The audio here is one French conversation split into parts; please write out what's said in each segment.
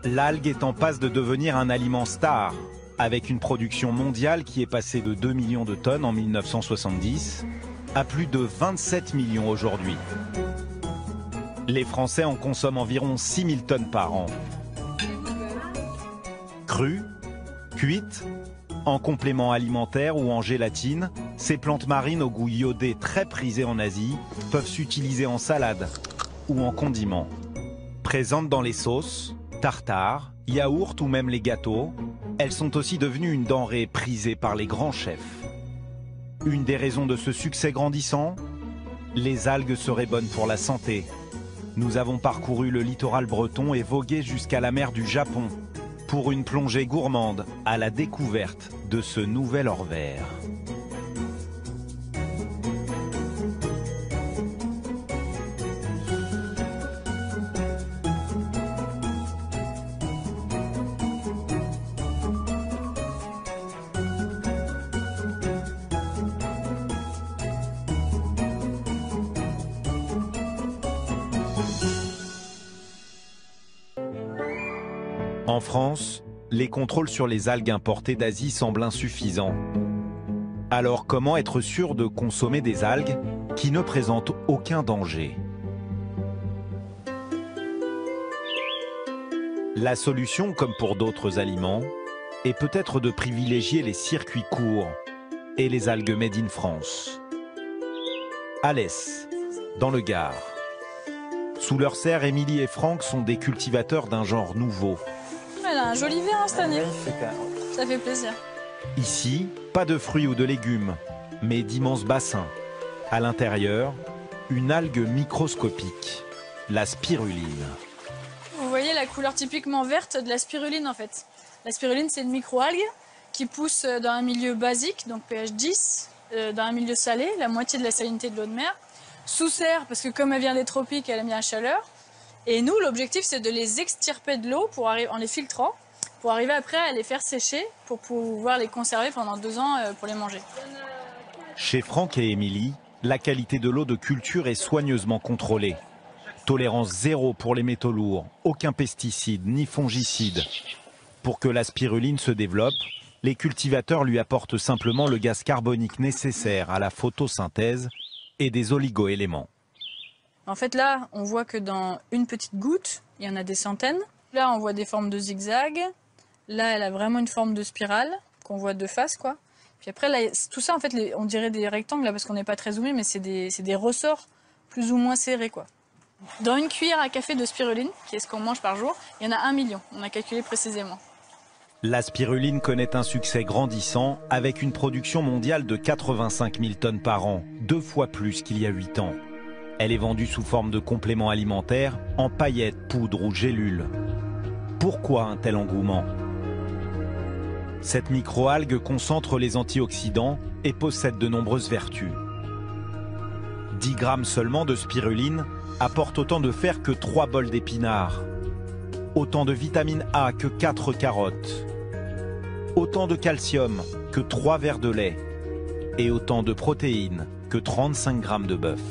L'algue est en passe de devenir un aliment star, avec une production mondiale qui est passée de 2 millions de tonnes en 1970 à plus de 27 millions aujourd'hui. Les Français en consomment environ 6 000 tonnes par an. Crues, cuites, en complément alimentaire ou en gélatine, ces plantes marines au goût iodé très prisées en Asie peuvent s'utiliser en salade ou en condiment. Présentes dans les sauces, tartares, yaourts ou même les gâteaux, elles sont aussi devenues une denrée prisée par les grands chefs. Une des raisons de ce succès grandissant, les algues seraient bonnes pour la santé. Nous avons parcouru le littoral breton et vogué jusqu'à la mer du Japon pour une plongée gourmande à la découverte de ce nouvel or vert. En France, les contrôles sur les algues importées d'Asie semblent insuffisants. Alors comment être sûr de consommer des algues qui ne présentent aucun danger? La solution, comme pour d'autres aliments, est peut-être de privilégier les circuits courts et les algues made in France. Alès, dans le Gard. Sous leur serre, Émilie et Franck sont des cultivateurs d'un genre nouveau. Elle a un joli verre cette année. Ça fait plaisir. Ici, pas de fruits ou de légumes, mais d'immenses bassins. À l'intérieur, une algue microscopique, la spiruline. Vous voyez la couleur typiquement verte de la spiruline en fait. La spiruline, c'est une micro-algue qui pousse dans un milieu basique, donc pH 10, dans un milieu salé, la moitié de la salinité de l'eau de mer, sous serre parce que comme elle vient des tropiques, elle aime bien la chaleur. Et nous, l'objectif, c'est de les extirper de l'eau en les filtrant, pour arriver après à les faire sécher, pour pouvoir les conserver pendant 2 ans pour les manger. Chez Franck et Émilie, la qualité de l'eau de culture est soigneusement contrôlée. Tolérance zéro pour les métaux lourds, aucun pesticide ni fongicide. Pour que la spiruline se développe, les cultivateurs lui apportent simplement le gaz carbonique nécessaire à la photosynthèse et des oligoéléments. En fait, là, on voit que dans une petite goutte, il y en a des centaines. Là, on voit des formes de zigzag. Là, elle a vraiment une forme de spirale qu'on voit de face, quoi. Puis après, là, tout ça, en fait, on dirait des rectangles, là, parce qu'on n'est pas très zoomé, mais c'est des ressorts plus ou moins serrés, quoi. Dans une cuillère à café de spiruline, qui est ce qu'on mange par jour, il y en a 1 million. On a calculé précisément. La spiruline connaît un succès grandissant avec une production mondiale de 85 000 tonnes par an, 2 fois plus qu'il y a 8 ans. Elle est vendue sous forme de complément alimentaire, en paillettes, poudre ou gélules. Pourquoi un tel engouement? Cette microalgue concentre les antioxydants et possède de nombreuses vertus. 10 grammes seulement de spiruline apportent autant de fer que 3 bols d'épinards, autant de vitamine A que 4 carottes, autant de calcium que 3 verres de lait et autant de protéines que 35 grammes de bœuf.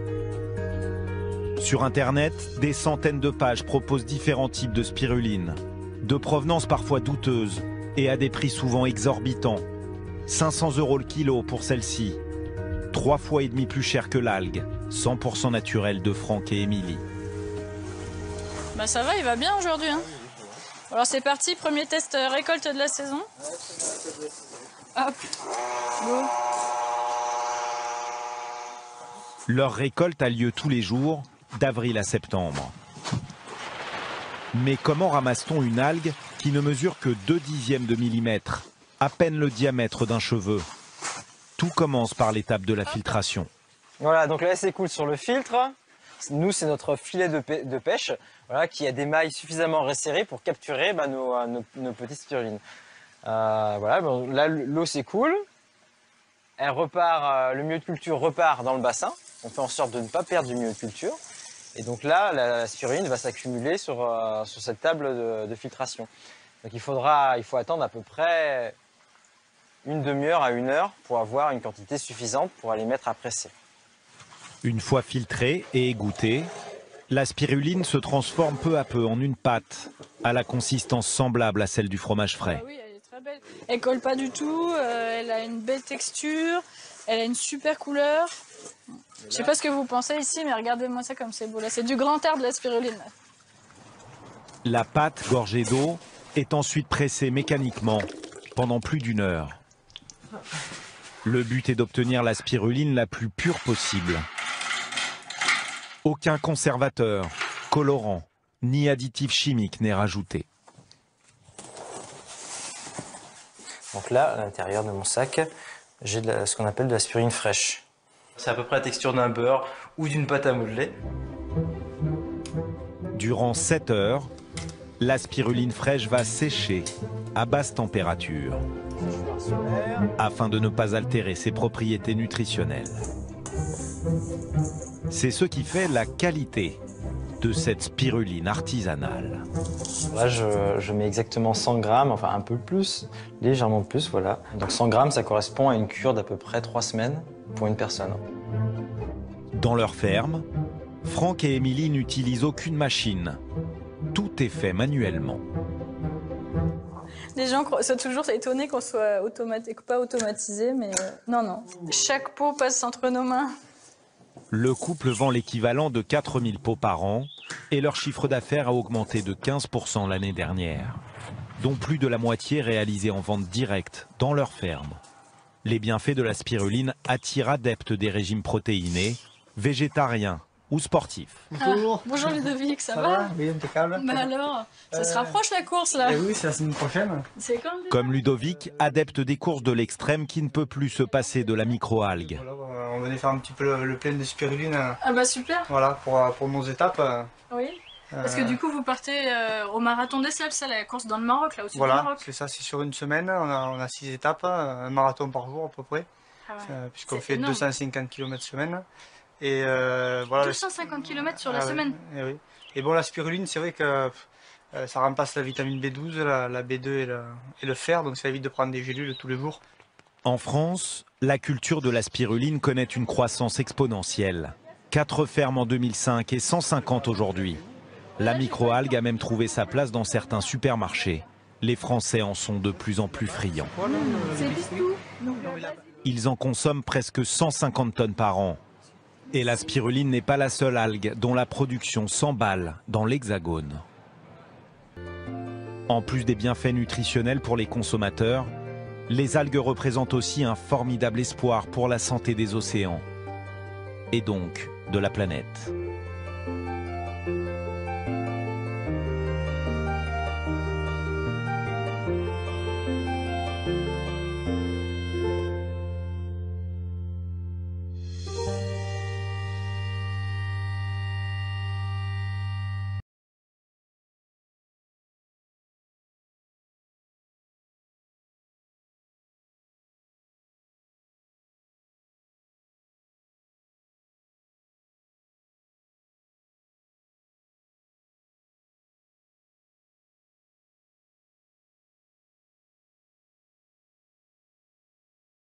Sur Internet, des centaines de pages proposent différents types de spiruline, de provenance parfois douteuse et à des prix souvent exorbitants. 500 € le kilo pour celle-ci, 3,5 fois plus cher que l'algue, 100% naturelle de Franck et Émilie. Bah ça va, il va bien aujourd'hui. Hein. Alors c'est parti, premier test récolte de la saison. Hop, go. Leur récolte a lieu tous les jours, d'avril à septembre. Mais comment ramasse-t-on une algue qui ne mesure que 2/10 de millimètre, à peine le diamètre d'un cheveu? Tout commence par l'étape de la filtration. Voilà, donc là, elle s'écoule sur le filtre. Nous, c'est notre filet de pêche, voilà, qui a des mailles suffisamment resserrées pour capturer nos petites spirulines. Voilà, bon, là, l'eau s'écoule. Elle repart, le milieu de culture repart dans le bassin. On fait en sorte de ne pas perdre du milieu de culture. Et donc là, la spiruline va s'accumuler sur cette table de filtration. Donc il faut attendre à peu près une demi-heure à 1 heure pour avoir une quantité suffisante pour aller mettre à presser. Une fois filtrée et égouttée, La spiruline se transforme peu à peu en une pâte à la consistance semblable à celle du fromage frais. Ah oui, elle est très belle. Elle colle pas du tout, elle a une belle texture, elle a une super couleur. Je sais pas ce que vous pensez ici, mais regardez-moi ça comme c'est beau. Là, c'est du grand art de la spiruline. La pâte gorgée d'eau est ensuite pressée mécaniquement pendant plus d'1 heure. Le but est d'obtenir la spiruline la plus pure possible. Aucun conservateur, colorant, ni additif chimique n'est rajouté. Donc là, à l'intérieur de mon sac, j'ai ce qu'on appelle de la spiruline fraîche. C'est à peu près la texture d'un beurre ou d'une pâte à modeler. Durant 7 heures, la spiruline fraîche va sécher à basse température afin de ne pas altérer ses propriétés nutritionnelles. C'est ce qui fait la qualité de cette spiruline artisanale. Là, je mets exactement 100 grammes, enfin un peu plus, légèrement plus, voilà. Donc 100 grammes, ça correspond à une cure d'à peu près 3 semaines pour une personne. Dans leur ferme, Franck et Émilie n'utilisent aucune machine. Tout est fait manuellement. Les gens sont toujours étonnés qu'on soit pas automatisé, mais non. Chaque pot passe entre nos mains. Le couple vend l'équivalent de 4000 pots par an et leur chiffre d'affaires a augmenté de 15% l'année dernière, dont plus de la moitié réalisée en vente directe dans leur ferme. Les bienfaits de la spiruline attirent adeptes des régimes protéinés, végétariens ou sportifs. Bonjour. Bonjour Ludovic, ça va? Oui, impeccable. Bah alors, ça se rapproche la course là. Oui, c'est la semaine prochaine. C'est quand déjà? Comme Ludovic, adepte des courses de l'extrême qui ne peut plus se passer de la microalgue. Voilà, on venait faire un petit peu le plein de spiruline. Ah bah super. Voilà, pour nos étapes. Oui. Parce que du coup, vous partez au marathon des sables, ça, la course dans le Maroc, là, au sud du Voilà, Maroc. c'est ça, c'est sur une semaine. On a 6 étapes, un marathon par jour à peu près. Ah ouais. Puisqu'on fait énorme. 250 km semaine. Et voilà. 250 km sur la Ah ouais, semaine. oui. Et bon, la spiruline, c'est vrai que ça remplace la vitamine B12, la B2 et le fer, donc ça évite de prendre des gélules tous les jours. En France, la culture de la spiruline connaît une croissance exponentielle. 4 fermes en 2005 et 150 aujourd'hui. La microalgue a même trouvé sa place dans certains supermarchés. Les Français en sont de plus en plus friands. Ils en consomment presque 150 tonnes par an. Et la spiruline n'est pas la seule algue dont la production s'emballe dans l'Hexagone. En plus des bienfaits nutritionnels pour les consommateurs, les algues représentent aussi un formidable espoir pour la santé des océans et donc de la planète.